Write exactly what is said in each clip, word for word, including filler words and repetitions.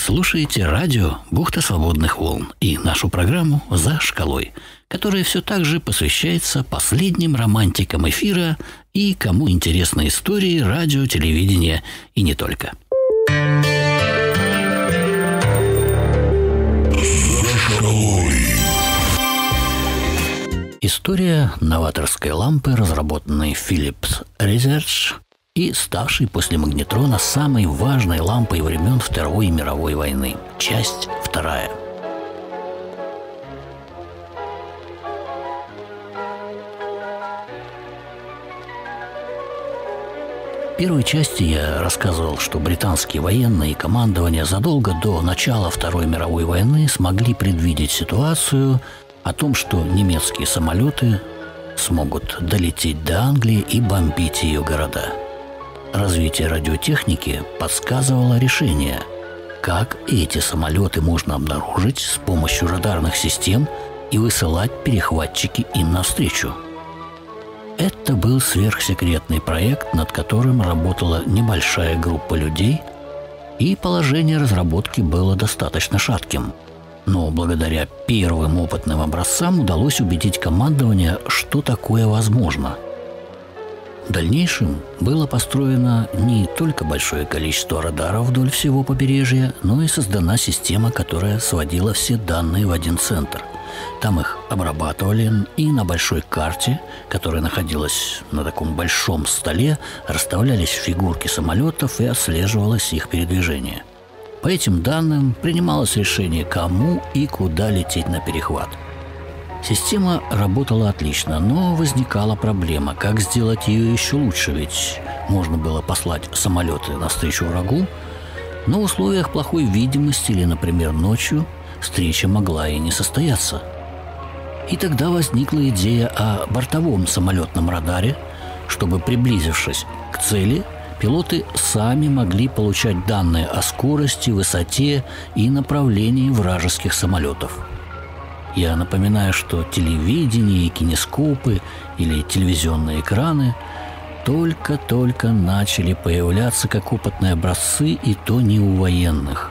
слушаете радио «Бухта свободных волн» и нашу программу «За шкалой», которая все так же посвящается последним романтикам эфира и кому интересны истории радио, телевидения и не только. «За шкалой». История новаторской лампы, разработанной Philips Research и ставшей после магнетрона самой важной лампой времен Второй мировой войны. Часть вторая. В первой части я рассказывал, что британские военные и командование задолго до начала Второй мировой войны смогли предвидеть ситуацию о том, что немецкие самолеты смогут долететь до Англии и бомбить ее города. Развитие радиотехники подсказывало решение, как эти самолеты можно обнаружить с помощью радарных систем и высылать перехватчики им навстречу. Это был сверхсекретный проект, над которым работала небольшая группа людей, и положение разработки было достаточно шатким. Но благодаря первым опытным образцам удалось убедить командование, что такое возможно. В дальнейшем было построено не только большое количество радаров вдоль всего побережья, но и создана система, которая сводила все данные в один центр. Там их обрабатывали, и на большой карте, которая находилась на таком большом столе, расставлялись фигурки самолетов и отслеживалось их передвижение. По этим данным принималось решение, кому и куда лететь на перехват. Система работала отлично, но возникала проблема, как сделать ее еще лучше, ведь можно было послать самолеты навстречу врагу, но в условиях плохой видимости или, например, ночью встреча могла и не состояться. И тогда возникла идея о бортовом самолетном радаре, чтобы, приблизившись к цели, пилоты сами могли получать данные о скорости, высоте и направлении вражеских самолетов. Я напоминаю, что телевидение, кинескопы или телевизионные экраны только-только начали появляться как опытные образцы, и то не у военных.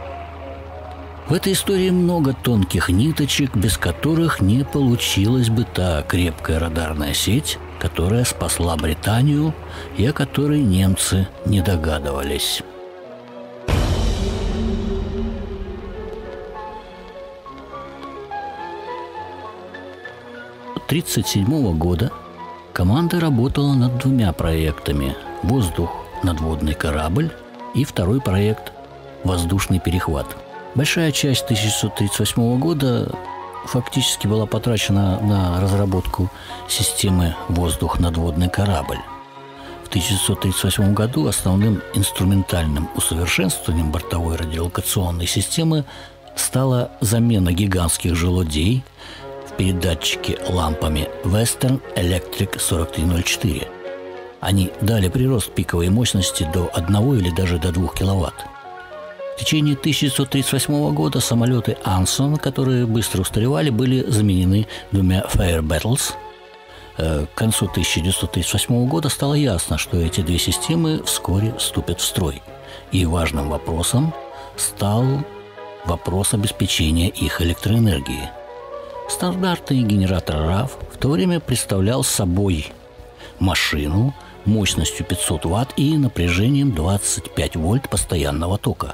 В этой истории много тонких ниточек, без которых не получилась бы та крепкая радарная сеть, которая спасла Британию и о которой немцы не догадывались. С тысяча девятьсот тридцать седьмого года команда работала над двумя проектами – «Воздух-надводный корабль» и второй проект «Воздушный перехват». Большая часть тысяча девятьсот тридцать восьмого года фактически была потрачена на разработку системы «Воздух-надводный корабль». В тысяча девятьсот тридцать восьмом году основным инструментальным усовершенствованием бортовой радиолокационной системы стала замена гигантских желудей в передатчике лампами Western Electric сорок три ноль четыре. Они дали прирост пиковой мощности до одного или даже до двух киловатт. В течение тысяча девятьсот тридцать восьмого года самолеты Ансон, которые быстро устаревали, были заменены двумя Fair Battles. К концу тысяча девятьсот тридцать восьмого года стало ясно, что эти две системы вскоре вступят в строй. И важным вопросом стал вопрос обеспечения их электроэнергией. Стандартный генератор РАФ в то время представлял собой машину мощностью пятьсот ватт и напряжением двадцать пять вольт постоянного тока.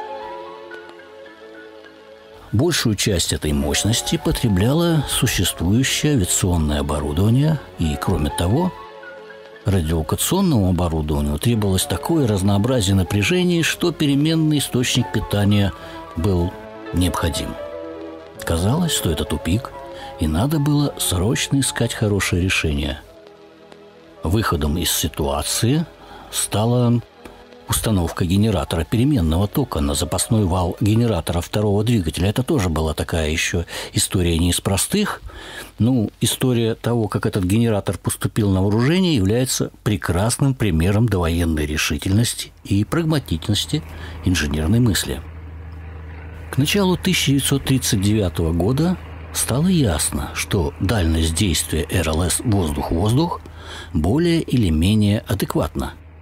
Большую часть этой мощности потребляло существующее авиационное оборудование, и, кроме того, радиолокационному оборудованию требовалось такое разнообразие напряжений, что переменный источник питания был необходим. Казалось, что это тупик, и надо было срочно искать хорошее решение. Выходом из ситуации стала установка генератора переменного тока на запасной вал генератора второго двигателя. Это тоже была такая еще история не из простых. Ну, история того, как этот генератор поступил на вооружение, является прекрасным примером довоенной решительности и прагматичности инженерной мысли. К началу тысяча девятьсот тридцать девятого года стало ясно, что дальность действия эр эл эс «Воздух-воздух» более или менее адекватна.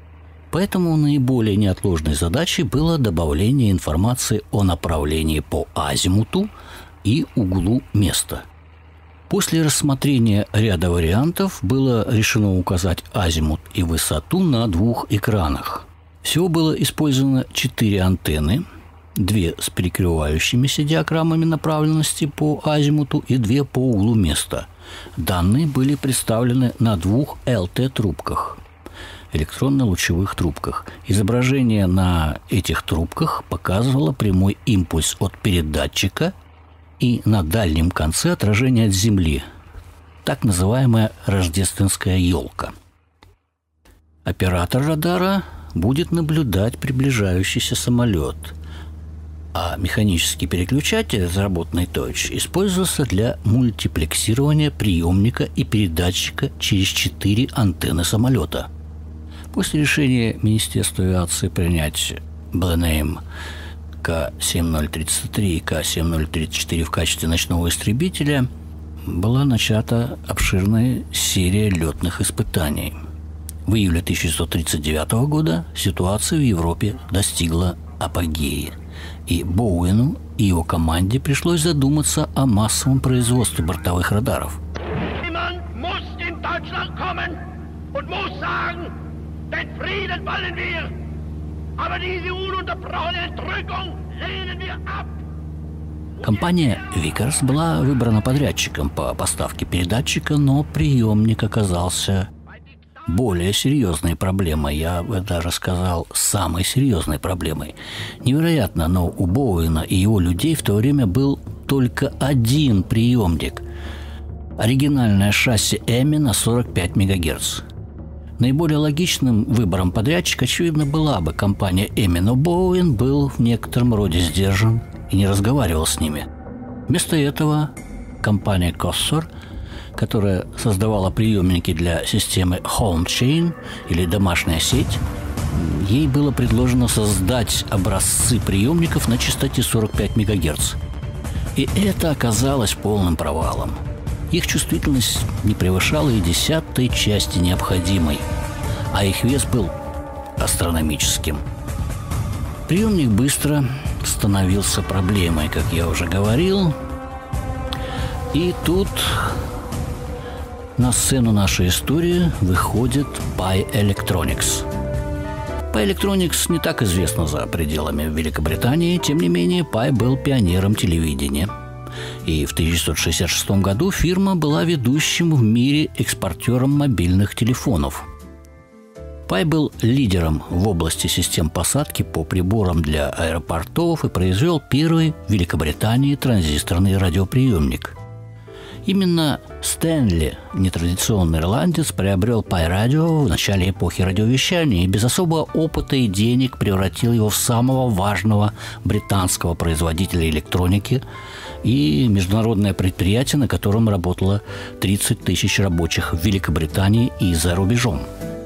Поэтому наиболее неотложной задачей было добавление информации о направлении по азимуту и углу места. После рассмотрения ряда вариантов было решено указать азимут и высоту на двух экранах. Всего было использовано четыре антенны, две с перекрывающимися диаграммами направленности по азимуту и две по углу места. Данные были представлены на двух эл тэ-трубках, электронно-лучевых трубках. Изображение на этих трубках показывало прямой импульс от передатчика и на дальнем конце отражение от Земли, так называемая рождественская елка. Оператор радара будет наблюдать приближающийся самолет, а механический переключатель, разработанный Deutsch, использовался для мультиплексирования приемника и передатчика через четыре антенны самолета. После решения Министерства авиации принять Blenheim ка семь ноль тридцать три и ка семь ноль тридцать четыре в качестве ночного истребителя была начата обширная серия летных испытаний. В июле тысяча девятьсот тридцать девятого года ситуация в Европе достигла апогея, и Боуэну и его команде пришлось задуматься о массовом производстве бортовых радаров. Компания Vickers была выбрана подрядчиком по поставке передатчика, но приемник оказался более серьезной проблемой. Я бы даже сказал, самой серьезной проблемой. Невероятно, но у Боуэна и его людей в то время был только один приемник. Оригинальное шасси Эми на сорок пять мегагерц. Наиболее логичным выбором подрядчика, очевидно, была бы компания Эми, но Боуэн был в некотором роде сдержан и не разговаривал с ними. Вместо этого компания Коссор, которая создавала приемники для системы Home Chain или домашняя сеть, ей было предложено создать образцы приемников на частоте сорок пять мегагерц. И это оказалось полным провалом. Их чувствительность не превышала и десятой части необходимой, а их вес был астрономическим. Приемник быстро становился проблемой, как я уже говорил. И тут на сцену нашей истории выходит Pye Electronics. Pye Electronics не так известна за пределами Великобритании, тем не менее Pye был пионером телевидения. И в тысяча девятьсот шестьдесят шестом году фирма была ведущим в мире экспортером мобильных телефонов. Pye был лидером в области систем посадки по приборам для аэропортов и произвел первый в Великобритании транзисторный радиоприемник. Именно Стэнли, нетрадиционный ирландец, приобрел Pye Radio в начале эпохи радиовещания и без особого опыта и денег превратил его в самого важного британского производителя электроники и международное предприятие, на котором работало тридцать тысяч рабочих в Великобритании и за рубежом.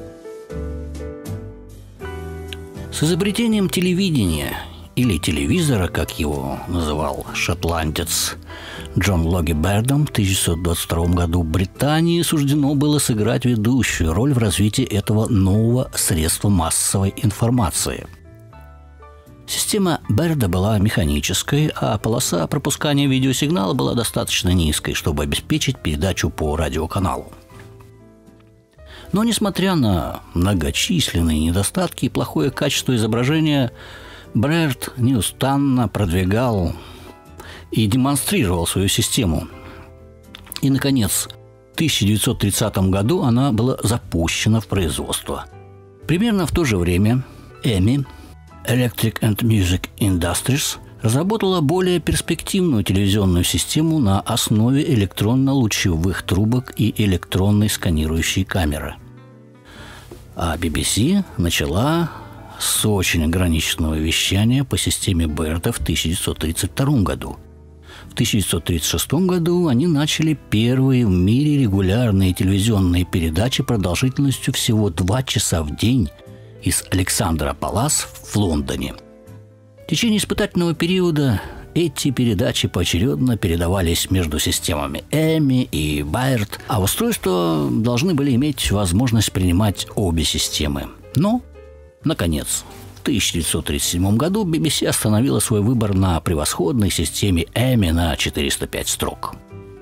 С изобретением телевидения или телевизора, как его называл шотландец Джон Логи Бердом, в тысяча девятьсот двадцать втором году Британии суждено было сыграть ведущую роль в развитии этого нового средства массовой информации. Система Берда была механической, а полоса пропускания видеосигнала была достаточно низкой, чтобы обеспечить передачу по радиоканалу. Но, несмотря на многочисленные недостатки и плохое качество изображения, Берд неустанно продвигал и демонстрировал свою систему. И, наконец, в тысяча девятьсот тридцатом году она была запущена в производство. Примерно в то же время Эми, Electric and Music Industries, разработала более перспективную телевизионную систему на основе электронно-лучевых трубок и электронной сканирующей камеры. А би би си начала с очень ограниченного вещания по системе Берда в тысяча девятьсот тридцать втором году. В тысяча девятьсот тридцать шестом году они начали первые в мире регулярные телевизионные передачи продолжительностью всего два часа в день из Александра Палас в Лондоне. В течение испытательного периода эти передачи поочередно передавались между системами Эми и Байерд, а устройства должны были иметь возможность принимать обе системы. Но Наконец, в тысяча девятьсот тридцать седьмом году би би си остановила свой выбор на превосходной системе Эми на четыреста пять строк.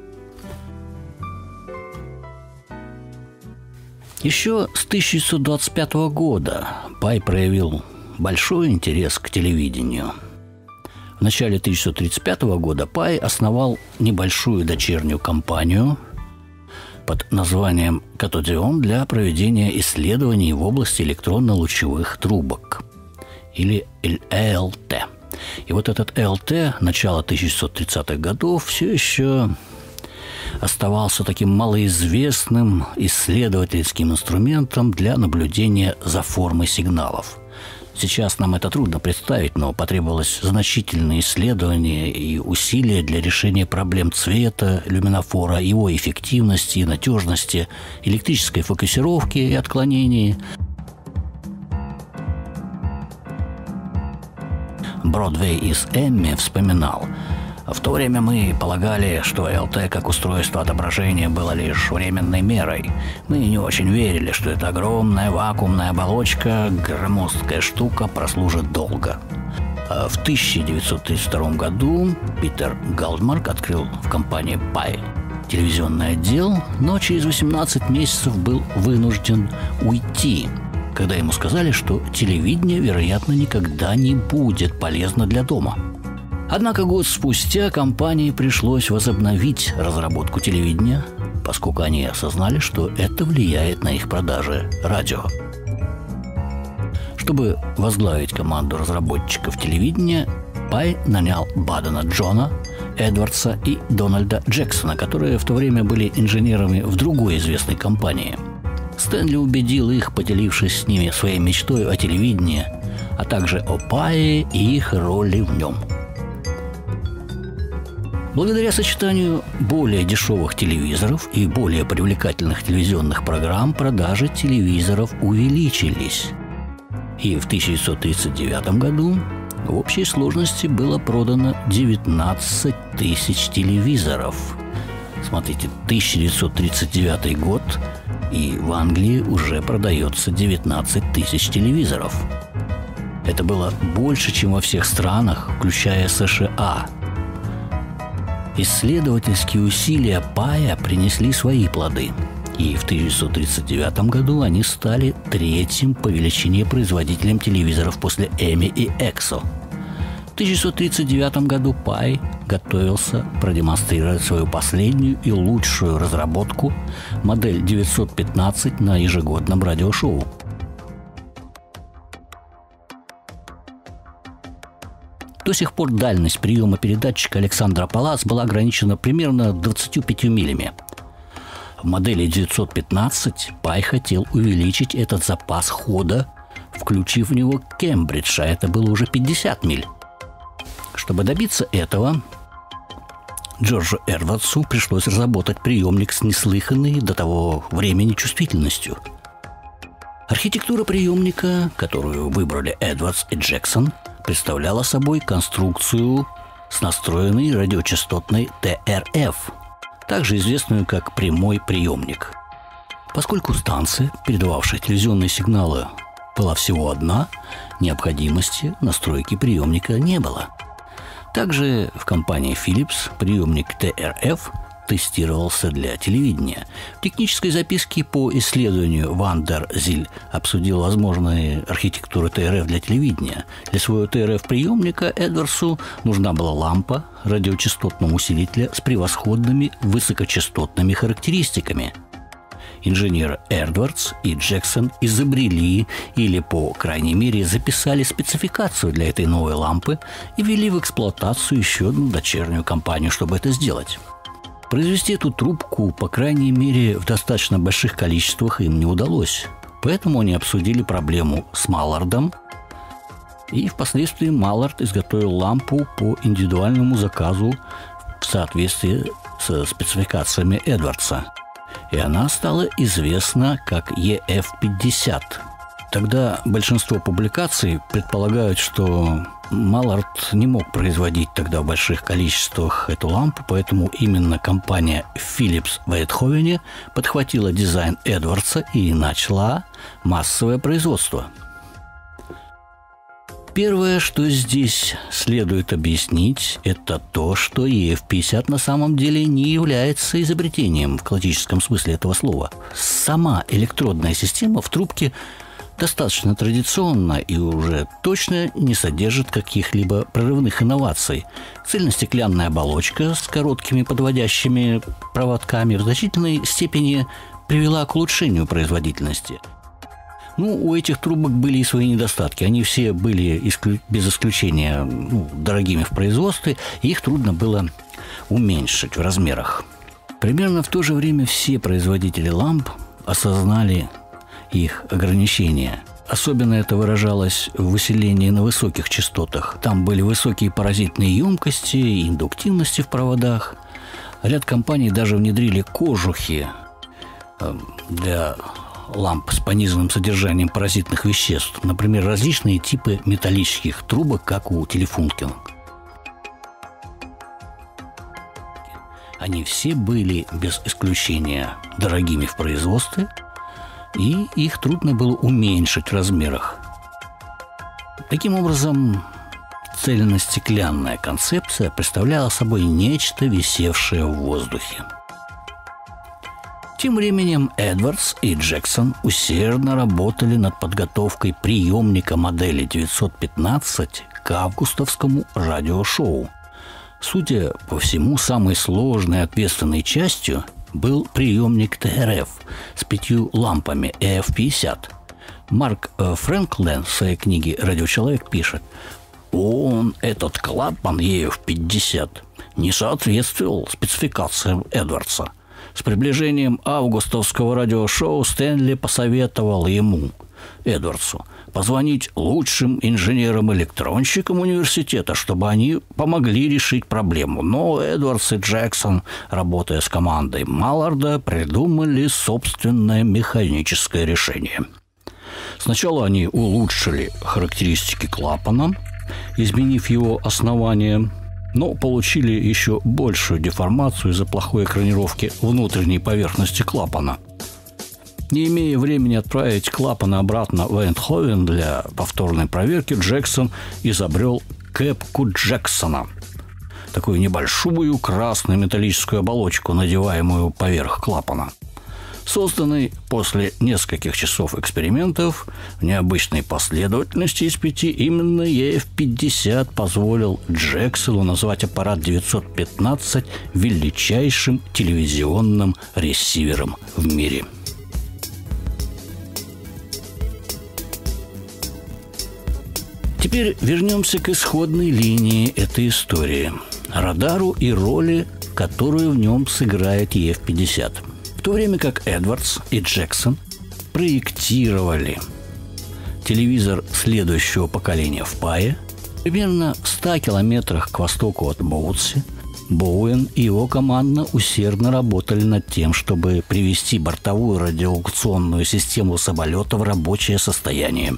Еще с тысяча девятьсот двадцать пятого года Пай проявил большой интерес к телевидению. В начале тысяча девятьсот тридцать пятого года Пай основал небольшую дочернюю компанию под названием «Катодион» для проведения исследований в области электронно-лучевых трубок, или эл эл тэ. И вот этот эл эл тэ начала тысяча девятьсот тридцатых годов все еще оставался таким малоизвестным исследовательским инструментом для наблюдения за формой сигналов. Сейчас нам это трудно представить, но потребовалось значительное исследование и усилия для решения проблем цвета, люминофора, его эффективности и надежности, электрической фокусировки и отклонений. Бродвей из Эмми вспоминал: в то время мы полагали, что эл тэ как устройство отображения было лишь временной мерой. Мы не очень верили, что эта огромная вакуумная оболочка, громоздкая штука, прослужит долго. А в тысяча девятьсот тридцать втором году Питер Галдмарк открыл в компании Пай телевизионный отдел, но через восемнадцать месяцев был вынужден уйти, когда ему сказали, что телевидение, вероятно, никогда не будет полезно для дома. Однако год спустя компании пришлось возобновить разработку телевидения, поскольку они осознали, что это влияет на их продажи радио. Чтобы возглавить команду разработчиков телевидения, Пай нанял Бадена Джона Эдвардса и Дональда Джексона, которые в то время были инженерами в другой известной компании. Стэнли убедил их, поделившись с ними своей мечтой о телевидении, а также о Пае и их роли в нем. Благодаря сочетанию более дешевых телевизоров и более привлекательных телевизионных программ продажи телевизоров увеличились. И в тысяча девятьсот тридцать девятом году в общей сложности было продано девятнадцать тысяч телевизоров. Смотрите, тысяча девятьсот тридцать девятый год, и в Англии уже продается девятнадцать тысяч телевизоров. Это было больше, чем во всех странах, включая США. Исследовательские усилия Пая принесли свои плоды, и в тысяча девятьсот тридцать девятом году они стали третьим по величине производителем телевизоров после Эми и Эксо. В тысяча девятьсот тридцать девятом году Пай готовился продемонстрировать свою последнюю и лучшую разработку, модель девятьсот пятнадцать, на ежегодном радиошоу. До сих пор дальность приема передатчика Александра Палац была ограничена примерно двадцатью пятью милями. В модели девятьсот пятнадцать Пай хотел увеличить этот запас хода, включив в него Кембридж, а это было уже пятьдесят миль. Чтобы добиться этого, Джорджу Эдвардсу пришлось разработать приемник с неслыханной до того времени чувствительностью. Архитектура приемника, которую выбрали Эдвардс и Джексон, представляла собой конструкцию с настроенной радиочастотной тэ эр эф, также известную как прямой приемник. Поскольку станция, передававшая телевизионные сигналы, была всего одна, необходимости настройки приемника не было. Также в компании Philips приемник тэ эр эф тестировался для телевидения. В технической записке по исследованию Ван дер Зиль обсудил возможные архитектуры тэ эр эф для телевидения. Для своего тэ эр эф-приемника Эдвардсу нужна была лампа радиочастотного усилителя с превосходными высокочастотными характеристиками. Инженеры Эдвардс и Джексон изобрели или, по крайней мере, записали спецификацию для этой новой лампы и ввели в эксплуатацию еще одну дочернюю компанию, чтобы это сделать. Произвести эту трубку, по крайней мере, в достаточно больших количествах им не удалось. Поэтому они обсудили проблему с Маллардом, и впоследствии Маллард изготовил лампу по индивидуальному заказу в соответствии со спецификациями Эдвардса. И она стала известна как и эф пятьдесят. Тогда большинство публикаций предполагают, что Маллард не мог производить тогда в больших количествах эту лампу, поэтому именно компания Philips в Эйтховене подхватила дизайн Эдвардса и начала массовое производство. Первое, что здесь следует объяснить, это то, что и эф пятьдесят на самом деле не является изобретением в классическом смысле этого слова. Сама электродная система в трубке достаточно традиционна и уже точно не содержит каких-либо прорывных инноваций. Цельностеклянная оболочка с короткими подводящими проводками в значительной степени привела к улучшению производительности. Ну, у этих трубок были и свои недостатки. Они все были исклю... без исключения ну, дорогими в производстве, и их трудно было уменьшить в размерах. Примерно в то же время все производители ламп осознали их ограничения. Особенно это выражалось в усилении на высоких частотах. Там были высокие паразитные емкости и индуктивности в проводах. Ряд компаний даже внедрили кожухи для ламп с пониженным содержанием паразитных веществ. Например, различные типы металлических трубок, как у Telefunken. Они все были без исключения дорогими в производстве, и их трудно было уменьшить в размерах. Таким образом, цельностеклянная концепция представляла собой нечто, висевшее в воздухе. Тем временем Эдвардс и Джексон усердно работали над подготовкой приемника модели девятьсот пятнадцать к августовскому радиошоу. Судя по всему, самой сложной и ответственной частью был приемник тэ эр эф с пятью лампами и эф пятьдесят. Марк Фрэнклин в своей книге «Радиочеловек» пишет: «Он, этот клапан и эф пятьдесят, не соответствовал спецификациям Эдвардса. С приближением августовского радиошоу Стэнли посоветовал ему, Эдвардсу, позвонить лучшим инженерам-электронщикам университета, чтобы они помогли решить проблему. Но Эдвардс и Джексон, работая с командой Малларда, придумали собственное механическое решение. Сначала они улучшили характеристики клапана, изменив его основание, но получили еще большую деформацию из-за плохой экранировки внутренней поверхности клапана. Не имея времени отправить клапаны обратно в Эйндховен для повторной проверки, Джексон изобрел кепку Джексона, такую небольшую красную металлическую оболочку, надеваемую поверх клапана. Созданный после нескольких часов экспериментов в необычной последовательности из пяти, именно и эф пятьдесят позволил Джексону назвать аппарат девятьсот пятнадцать величайшим телевизионным ресивером в мире. Теперь вернемся к исходной линии этой истории – радару и роли, которую в нем сыграет и эф пятьдесят. В то время как Эдвардс и Джексон проектировали телевизор следующего поколения в Пайе, примерно в ста километрах к востоку от Боутси, Боуэн и его команда усердно работали над тем, чтобы привести бортовую радиолокационную систему самолета в рабочее состояние.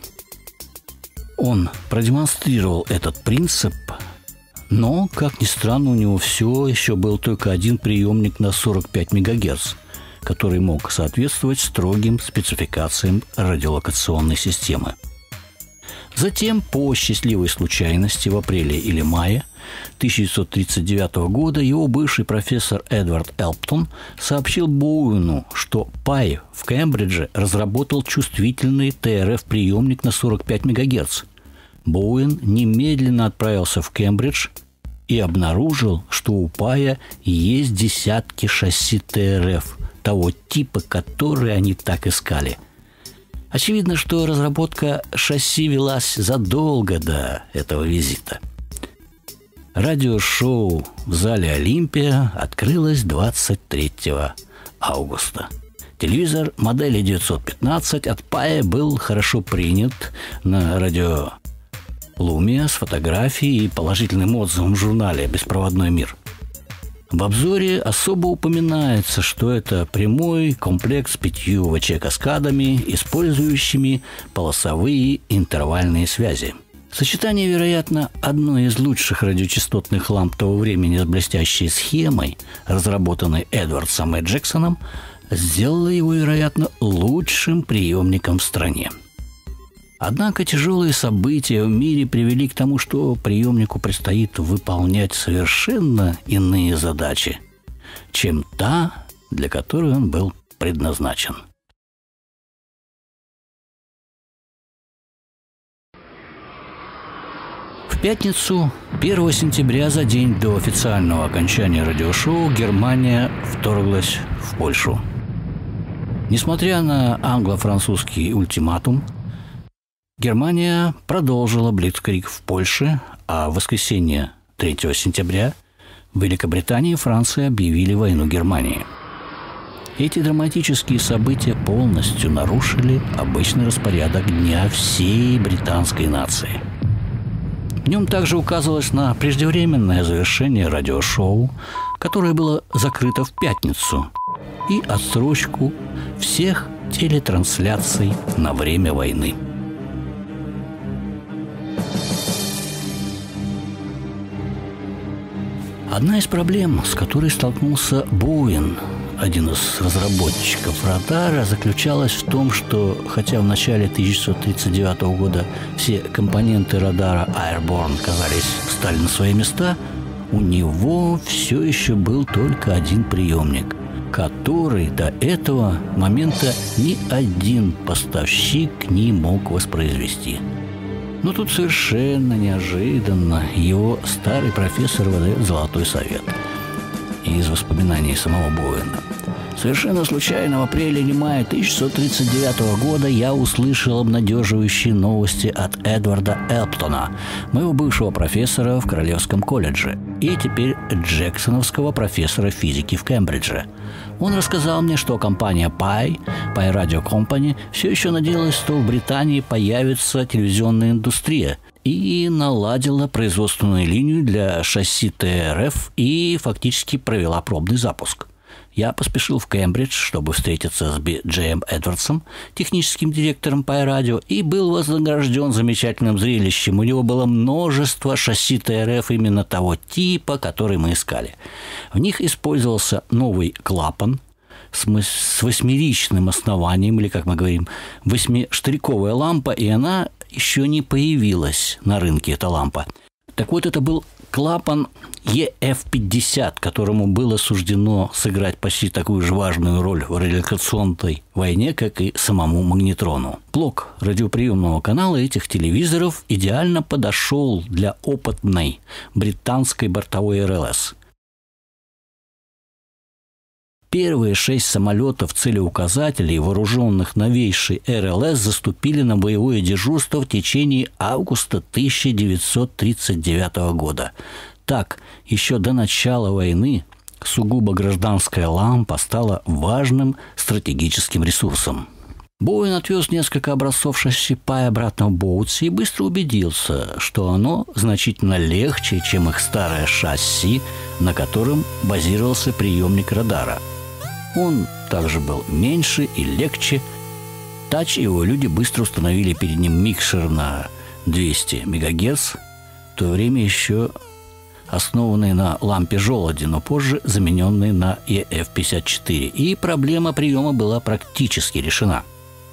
Он продемонстрировал этот принцип, но, как ни странно, у него все еще был только один приемник на сорок пять мегагерц, который мог соответствовать строгим спецификациям радиолокационной системы. Затем, по счастливой случайности, в апреле или мае тысяча девятьсот тридцать девятого года его бывший профессор Эдвард Элптон сообщил Боуэну, что Пай в Кембридже разработал чувствительный тэ эр эф-приемник на сорок пять мегагерц. Боуэн немедленно отправился в Кембридж и обнаружил, что у Пая есть десятки шасси тэ эр эф того типа, который они так искали. Очевидно, что разработка шасси велась задолго до этого визита. Радиошоу в зале «Олимпия» открылось двадцать третьего августа. Телевизор модели девятьсот пятнадцать от Пая был хорошо принят на радио Лумия с фотографией и положительным отзывом в журнале «Беспроводной мир». В обзоре особо упоминается, что это прямой комплект с пятью вэ че-каскадами, использующими полосовые интервальные связи. Сочетание, вероятно, одной из лучших радиочастотных ламп того времени с блестящей схемой, разработанной Эдвардсом и Джексоном, сделало его, вероятно, лучшим приемником в стране. Однако тяжелые события в мире привели к тому, что приемнику предстоит выполнять совершенно иные задачи, чем та, для которой он был предназначен. В пятницу, первого сентября, за день до официального окончания радиошоу, Германия вторглась в Польшу. Несмотря на англо-французский ультиматум, Германия продолжила блицкриг в Польше, а в воскресенье третьего сентября Великобритания и Франция объявили войну Германии. Эти драматические события полностью нарушили обычный распорядок дня всей британской нации. В нем также указывалось на преждевременное завершение радиошоу, которое было закрыто в пятницу, и отсрочку всех телетрансляций на время войны. Одна из проблем, с которой столкнулся Боуэн, один из разработчиков радара, заключалась в том, что хотя в начале тысяча девятьсот тридцать девятого года все компоненты радара Airborne, казались, встали на свои места, у него все еще был только один приемник, который до этого момента ни один поставщик не мог воспроизвести. Но тут совершенно неожиданно его старый профессор выдает золотой совет. Из воспоминаний самого Боуэна. Совершенно случайно в апреле или мае тысяча девятьсот тридцать девятого года я услышал обнадеживающие новости от Эдварда Элптона, моего бывшего профессора в Королевском колледже и теперь джексоновского профессора физики в Кембридже. Он рассказал мне, что компания Pye, Pye Radio Company, все еще надеялась, что в Британии появится телевизионная индустрия, и наладила производственную линию для шасси Т Р Ф и фактически провела пробный запуск. Я поспешил в Кембридж, чтобы встретиться с Би Джеем Эдвардсом, техническим директором Pye Radio, и был вознагражден замечательным зрелищем. У него было множество шасси Т Р Ф именно того типа, который мы искали. В них использовался новый клапан с восьмеричным основанием, или, как мы говорим, восьмиштриковая лампа, и она еще не появилась на рынке, эта лампа. Так вот, это был клапан Е Ф пятьдесят, которому было суждено сыграть почти такую же важную роль в радиолокационной войне, как и самому магнетрону. Блок радиоприемного канала этих телевизоров идеально подошел для опытной британской бортовой Р Л С. Первые шесть самолетов-целеуказателей, вооруженных новейшей Р Л С, заступили на боевое дежурство в течение августа тысяча девятьсот тридцать девятого года. Так, еще до начала войны сугубо гражданская лампа стала важным стратегическим ресурсом. Боуэн отвез несколько образцов шасси Pye обратно в Боутси и быстро убедился, что оно значительно легче, чем их старое шасси, на котором базировался приемник радара. Он также был меньше и легче. Тач и его люди быстро установили перед ним микшер на двести мегагерц, в то время еще основанный на лампе желуди, но позже замененный на Е Ф пятьдесят четыре, и проблема приема была практически решена.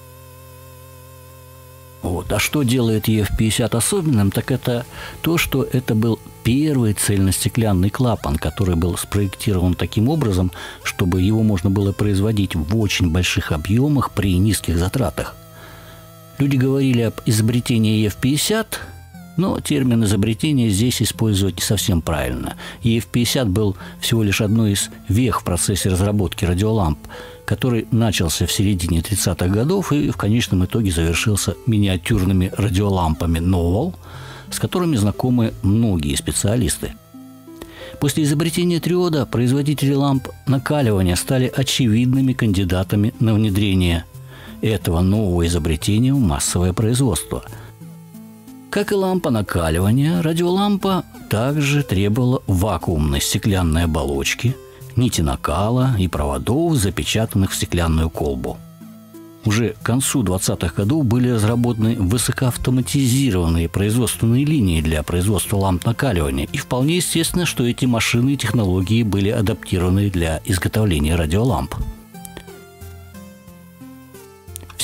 Вот. А что делает Е Ф пятьдесят особенным, так это то, что это был первый цельностеклянный клапан, который был спроектирован таким образом, чтобы его можно было производить в очень больших объемах при низких затратах. Люди говорили об изобретении Е Ф пятьдесят, но термин изобретения здесь использовать не совсем правильно. Е Ф пятьдесят был всего лишь одной из вех в процессе разработки радиоламп, который начался в середине тридцатых годов и в конечном итоге завершился миниатюрными радиолампами Новал, с которыми знакомы многие специалисты. После изобретения триода производители ламп накаливания стали очевидными кандидатами на внедрение этого нового изобретения в массовое производство. Как и лампа накаливания, радиолампа также требовала вакуумной стеклянной оболочки, нити накала и проводов, запечатанных в стеклянную колбу. Уже к концу двадцатых годов были разработаны высокоавтоматизированные производственные линии для производства ламп накаливания, и вполне естественно, что эти машины и технологии были адаптированы для изготовления радиоламп. В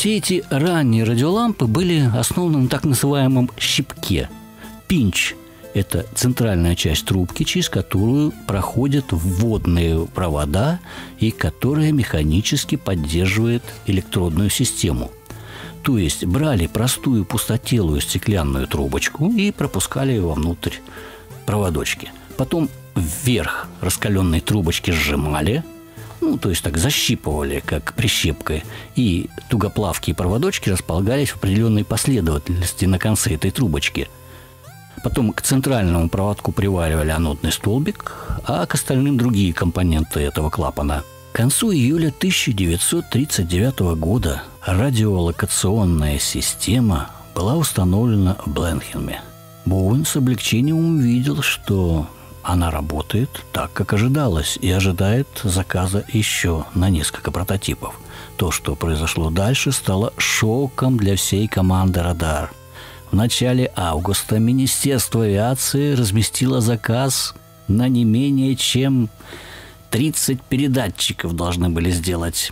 Все эти ранние радиолампы были основаны на так называемом щипке. Пинч – это центральная часть трубки, через которую проходят вводные провода и которая механически поддерживает электродную систему. То есть брали простую пустотелую стеклянную трубочку и пропускали ее вовнутрь проводочки. Потом вверх раскаленной трубочки сжимали, ну, то есть так защипывали, как прищепкой, и тугоплавкие проводочки располагались в определенной последовательности на конце этой трубочки. Потом к центральному проводку приваривали анодный столбик, а к остальным другие компоненты этого клапана. К концу июля тысяча девятьсот тридцать девятого года радиолокационная система была установлена в Бленхейме. Боуэн с облегчением увидел, что она работает так, как ожидалось, и ожидает заказа еще на несколько прототипов. То, что произошло дальше, стало шоком для всей команды «Радар». В начале августа Министерство авиации разместило заказ на не менее чем тридцать передатчиков должны были сделать.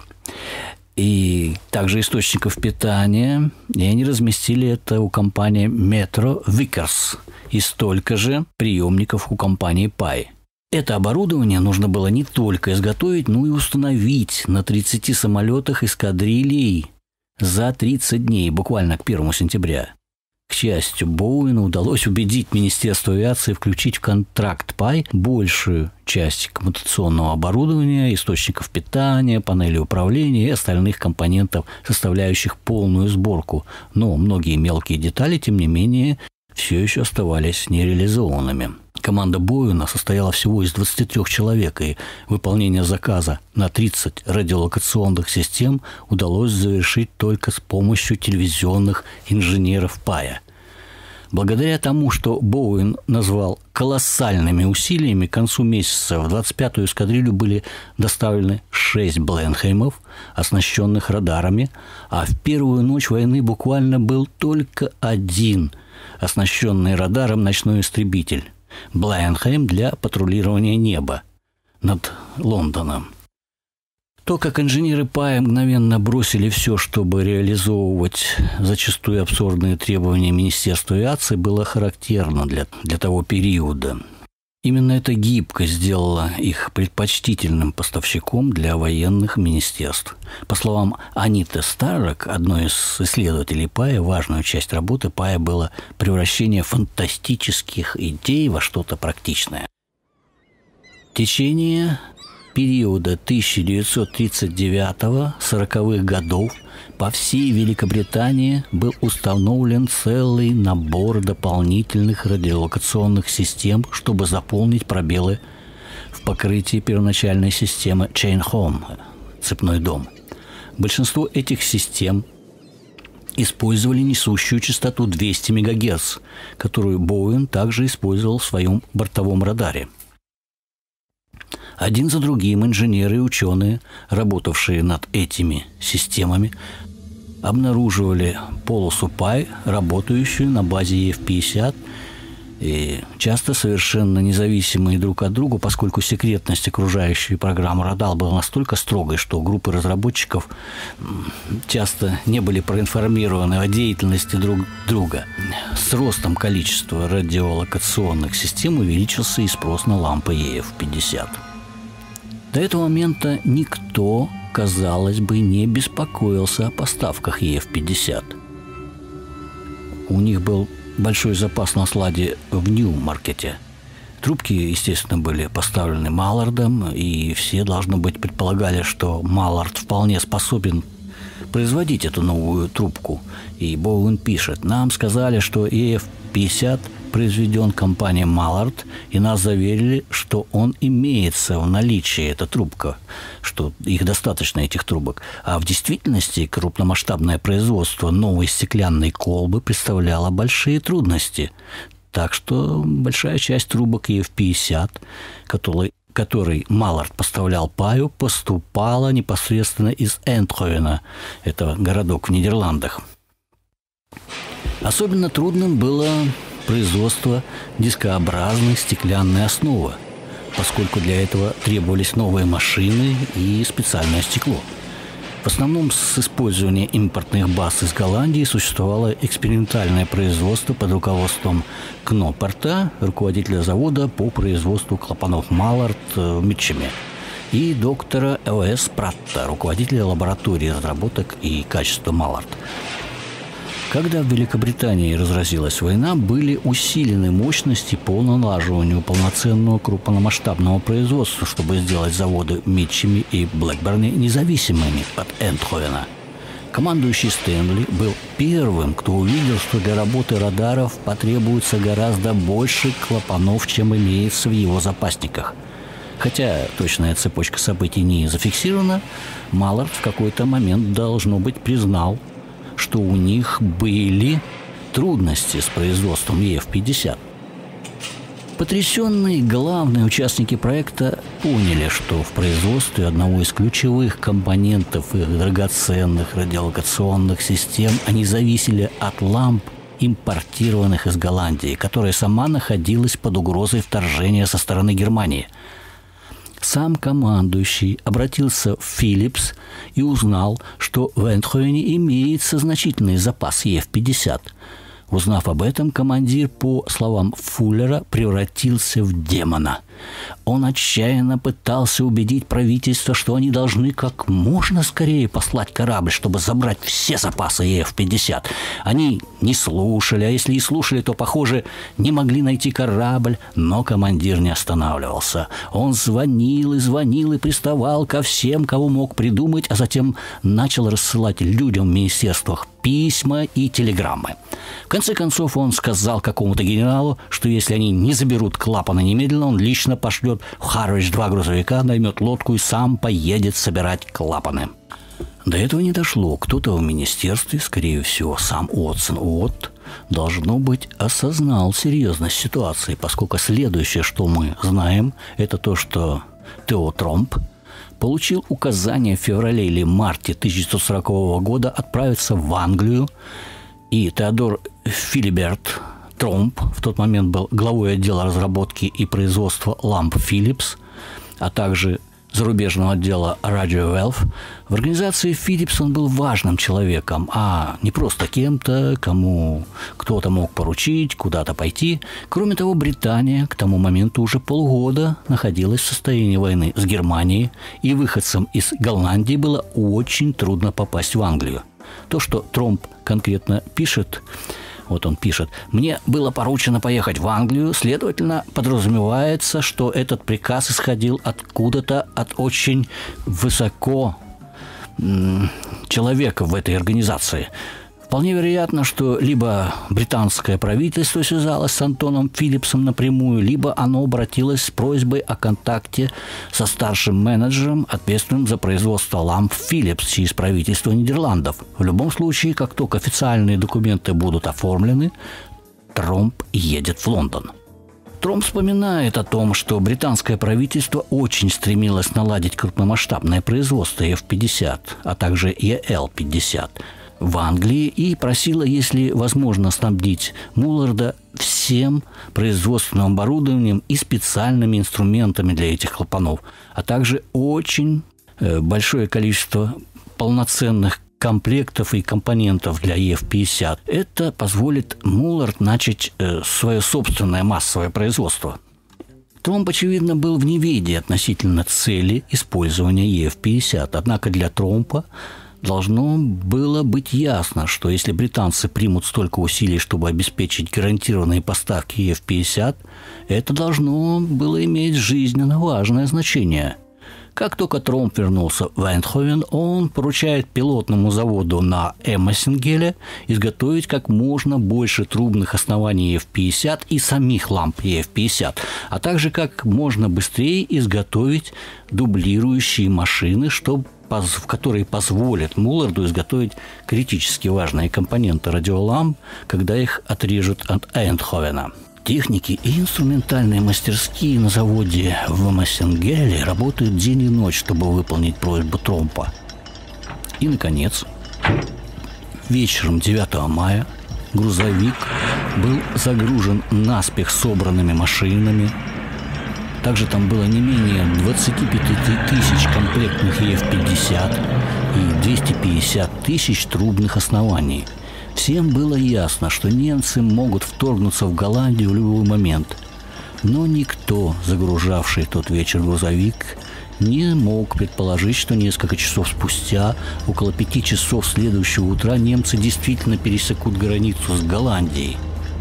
И также источников питания. И они разместили это у компании Metro Vickers. И столько же приемников у компании пай. Это оборудование нужно было не только изготовить, но и установить на тридцати самолетах эскадрильей за тридцать дней, буквально к первому сентября. К счастью, Боуэну удалось убедить Министерство авиации включить в контракт пай большую часть коммутационного оборудования, источников питания, панели управления и остальных компонентов, составляющих полную сборку. Но многие мелкие детали, тем не менее, все еще оставались нереализованными. Команда Боуэна состояла всего из двадцати трёх человек, и выполнение заказа на тридцать радиолокационных систем удалось завершить только с помощью телевизионных инженеров пая. Благодаря тому, что Боуэн назвал колоссальными усилиями, к концу месяца в двадцать пятую эскадрилью были доставлены шесть Бленхеймов, оснащенных радарами, а в первую ночь войны буквально был только один оснащенный радаром ночной истребитель – Бленхейм для патрулирования неба над Лондоном. То, как инженеры пая мгновенно бросили все, чтобы реализовывать зачастую абсурдные требования Министерства авиации, было характерно для, для того периода. Именно эта гибкость сделала их предпочтительным поставщиком для военных министерств. По словам Аниты Старрок, одной из исследователей пая, важную часть работы пая было превращение фантастических идей во что-то практичное. В течение периода тысяча девятьсот тридцать девятого — сороковых годов по всей Великобритании был установлен целый набор дополнительных радиолокационных систем, чтобы заполнить пробелы в покрытии первоначальной системы Chain Home – цепной дом. Большинство этих систем использовали несущую частоту двести мегагерц, которую Боуэн также использовал в своем бортовом радаре. Один за другим инженеры и ученые, работавшие над этими системами, обнаруживали полосу пай, работающую на базе и эф пятьдесят, и часто совершенно независимые друг от друга, поскольку секретность окружающей программы радар была настолько строгой, что группы разработчиков часто не были проинформированы о деятельности друг друга. С ростом количества радиолокационных систем увеличился и спрос на лампы и эф пятьдесят. До этого момента никто, казалось бы, не беспокоился о поставках и эф пятьдесят. У них был большой запас на складе в Нью-Маркете. Трубки, естественно, были поставлены Маллардом, и все, должно быть, предполагали, что Маллард вполне способен производить эту новую трубку. И Боуэн пишет: «Нам сказали, что и эф пятьдесят произведен компанией Маллард, и нас заверили, что он имеется в наличии, эта трубка, что их достаточно, этих трубок. А в действительности крупномасштабное производство новой стеклянной колбы представляло большие трудности. Так что большая часть трубок и эф пятьдесят, который, который Маллард поставлял паю, поступала непосредственно из Эндховена, это городок в Нидерландах. Особенно трудным было производство дискообразной стеклянной основы, поскольку для этого требовались новые машины и специальное стекло. В основном с использованием импортных баз из Голландии существовало экспериментальное производство под руководством Кнопперта, руководителя завода по производству клапанов Маллард в Митчеме, и доктора О С Пратта, руководителя лаборатории разработок и качества Маллард. Когда в Великобритании разразилась война, были усилены мощности по налаживанию полноценного крупномасштабного производства, чтобы сделать заводы в Митчеме и Блэкберне независимыми от Эндховена. Командующий Стэнли был первым, кто увидел, что для работы радаров потребуется гораздо больше клапанов, чем имеется в его запасниках. Хотя точная цепочка событий не зафиксирована, Маллард в какой-то момент, должно быть, признал, что у них были трудности с производством Е Эф пятьдесят. Потрясенные главные участники проекта поняли, что в производстве одного из ключевых компонентов их драгоценных радиолокационных систем они зависели от ламп, импортированных из Голландии, которая сама находилась под угрозой вторжения со стороны Германии. Сам командующий обратился в Philips и узнал, что в Эндховене имеется значительный запас Е Эф пятьдесят. Узнав об этом, командир, по словам Фуллера, превратился в демона. Он отчаянно пытался убедить правительство, что они должны как можно скорее послать корабль, чтобы забрать все запасы Е Эф пятьдесят. Они не слушали, а если и слушали, то, похоже, не могли найти корабль, но командир не останавливался. Он звонил и звонил и приставал ко всем, кого мог придумать, а затем начал рассылать людям в министерствах письма и телеграммы. В конце концов, он сказал какому-то генералу, что если они не заберут клапаны немедленно, он лично пошлет в Харвич два грузовика, наймет лодку и сам поедет собирать клапаны. До этого не дошло. Кто-то в министерстве, скорее всего, сам Уотсон Уотт, должно быть, осознал серьезность ситуации, поскольку следующее, что мы знаем, это то, что Тео Тромп получил указание в феврале или марте тысяча девятьсот сорокового года отправиться в Англию, и Теодор Филиберт Тромп в тот момент был главой отдела разработки и производства ламп Philips, а также зарубежного отдела Radio Valve. В организации Philips он был важным человеком, а не просто кем-то, кому кто-то мог поручить, куда-то пойти. Кроме того, Британия к тому моменту уже полгода находилась в состоянии войны с Германией, и выходцам из Голландии было очень трудно попасть в Англию. То, что Тромп конкретно пишет, вот он пишет: «Мне было поручено поехать в Англию, следовательно, подразумевается, что этот приказ исходил откуда-то от очень высоко м- человека в этой организации. Вполне вероятно, что либо британское правительство связалось с Антоном Филлипсом напрямую, либо оно обратилось с просьбой о контакте со старшим менеджером, ответственным за производство ламп Philips через правительство Нидерландов. В любом случае, как только официальные документы будут оформлены, Тромп едет в Лондон». Тромп вспоминает о том, что британское правительство очень стремилось наладить крупномасштабное производство Е Эф пятьдесят, а также Е Эл пятьдесят в Англии и просила, если возможно, снабдить Мулларда всем производственным оборудованием и специальными инструментами для этих клапанов, а также очень большое количество полноценных комплектов и компонентов для Е Эф пятьдесят. Это позволит Муллард начать свое собственное массовое производство. Тромп, очевидно, был в неведении относительно цели использования Е Эф пятьдесят, однако для Тромпа должно было быть ясно, что если британцы примут столько усилий, чтобы обеспечить гарантированные поставки Е Эф пятьдесят, это должно было иметь жизненно важное значение. Как только Тромп вернулся в Эндховен, он поручает пилотному заводу на Эммасингеле изготовить как можно больше трубных оснований Е Эф пятьдесят и самих ламп Е Эф пятьдесят, а также как можно быстрее изготовить дублирующие машины, чтобы в которые позволят Мулларду изготовить критически важные компоненты радиоламп, когда их отрежут от Эндховена. Техники и инструментальные мастерские на заводе в Эммасингеле работают день и ночь, чтобы выполнить просьбу Тромпа. И, наконец, вечером девятого мая грузовик был загружен наспех собранными машинами, Также там было не менее двадцати пяти тысяч комплектных и эф пятьдесят и двухсот пятидесяти тысяч трубных оснований. Всем было ясно, что немцы могут вторгнуться в Голландию в любой момент. Но никто, загружавший тот вечер грузовик, не мог предположить, что несколько часов спустя, около пяти часов следующего утра, немцы действительно пересекут границу с Голландией.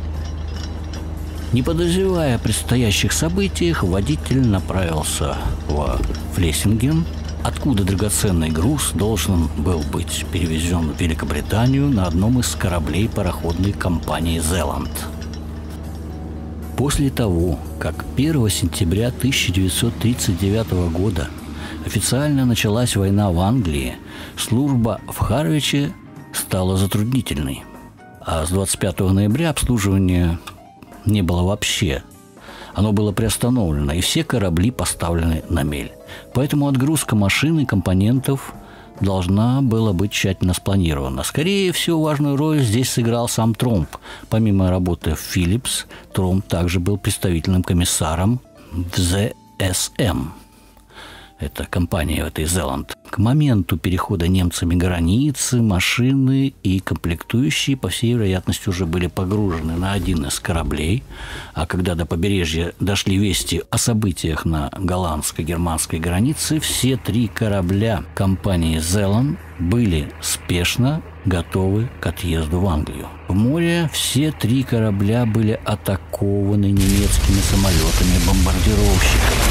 Не подозревая о предстоящих событиях, водитель направился во Флессинген, откуда драгоценный груз должен был быть перевезен в Великобританию на одном из кораблей пароходной компании «Зеланд». После того, как первого сентября тысяча девятьсот тридцать девятого года официально началась война в Англии, служба в Харвиче стала затруднительной, а с двадцать пятого ноября обслуживание не было вообще. Оно было приостановлено, и все корабли поставлены на мель. Поэтому отгрузка машин и компонентов должна была быть тщательно спланирована. Скорее всего, важную роль здесь сыграл сам Тромп. Помимо работы в Philips, Тромп также был представительным комиссаром в зэ эс эм. Это компания в этой Зеланд. К моменту перехода немцами границы, машины и комплектующие, по всей вероятности, уже были погружены на один из кораблей. А когда до побережья дошли вести о событиях на голландско-германской границе, все три корабля компании «Зеланд» были спешно готовы к отъезду в Англию. В море все три корабля были атакованы немецкими самолетами-бомбардировщиками.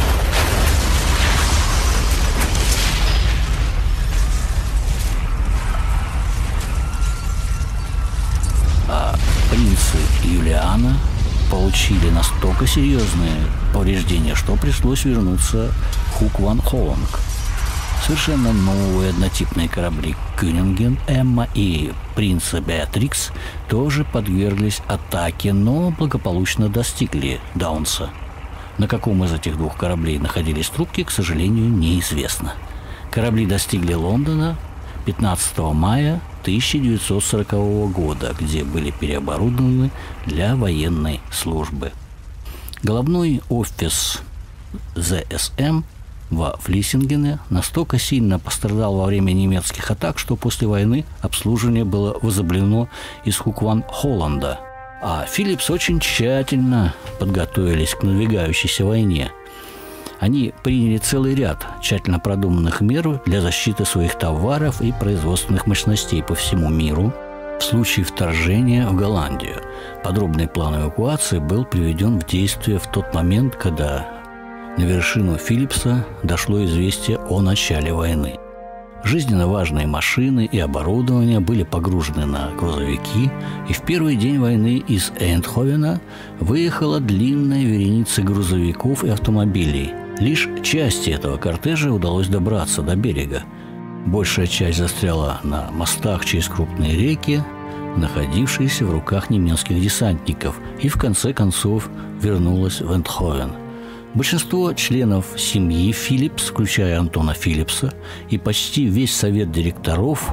Принцы Юлиана получили настолько серьезные повреждения, что пришлось вернуться в Хук ван Холланд. Совершенно новые однотипные корабли Кёнинген, Эмма и Принца Беатрикс тоже подверглись атаке, но благополучно достигли Даунса. На каком из этих двух кораблей находились трубки, к сожалению, неизвестно. Корабли достигли Лондона пятнадцатого мая тысяча девятьсот сорокового года, где были переоборудованы для военной службы. Головной офис зэ эс эм во Флиссингене настолько сильно пострадал во время немецких атак, что после войны обслуживание было возобновлено из Хук ван Холланда. А Philips очень тщательно подготовились к надвигающейся войне. Они приняли целый ряд тщательно продуманных мер для защиты своих товаров и производственных мощностей по всему миру в случае вторжения в Голландию. Подробный план эвакуации был приведен в действие в тот момент, когда на вершину Филлипса дошло известие о начале войны. Жизненно важные машины и оборудование были погружены на грузовики, и в первый день войны из Эйндховена выехала длинная вереница грузовиков и автомобилей. Лишь части этого кортежа удалось добраться до берега. Большая часть застряла на мостах через крупные реки, находившиеся в руках немецких десантников, и в конце концов вернулась в Эйндховен. Большинство членов семьи Philips, включая Антона Филлипса, и почти весь совет директоров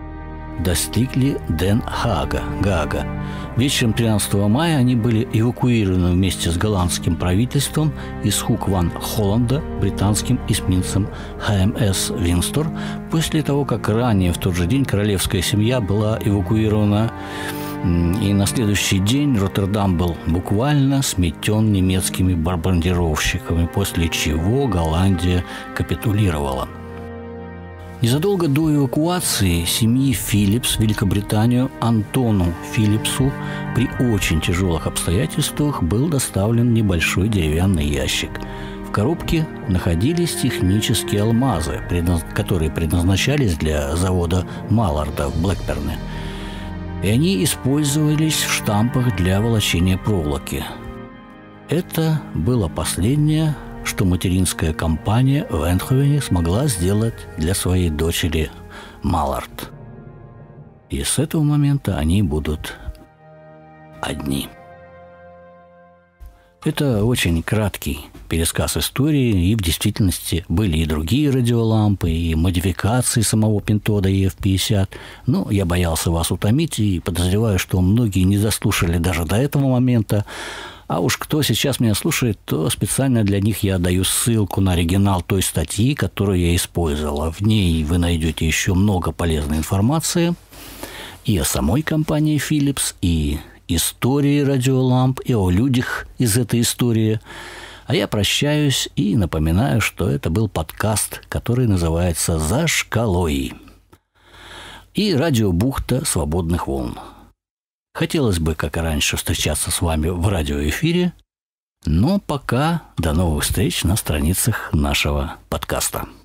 достигли Ден Хаага, Гаага. Вечером тринадцатого мая они были эвакуированы вместе с голландским правительством из Хук ван Холланда британским эсминцем эйч эм эс «Винстор», после того, как ранее в тот же день королевская семья была эвакуирована, и на следующий день Роттердам был буквально сметен немецкими бомбардировщиками, после чего Голландия капитулировала. Незадолго до эвакуации семьи Philips в Великобританию Антону Филлипсу при очень тяжелых обстоятельствах был доставлен небольшой деревянный ящик. В коробке находились технические алмазы, которые предназначались для завода Малларда в Блэкберне. И они использовались в штампах для волочения проволоки. Это было последнее, что материнская компания в Эйндховене смогла сделать для своей дочери Маллард. И с этого момента они будут одни. Это очень краткий пересказ истории, и в действительности были и другие радиолампы, и модификации самого Пентода и эф пятьдесят. Но я боялся вас утомить и подозреваю, что многие не заслушали даже до этого момента. А уж кто сейчас меня слушает, то специально для них я даю ссылку на оригинал той статьи, которую я использовала. В ней вы найдете еще много полезной информации и о самой компании Philips, и истории радиоламп, и о людях из этой истории. А я прощаюсь и напоминаю, что это был подкаст, который называется «За шкалой» и радио «Бухта свободных волн». Хотелось бы, как и раньше, встречаться с вами в радиоэфире, но пока до новых встреч на страницах нашего подкаста.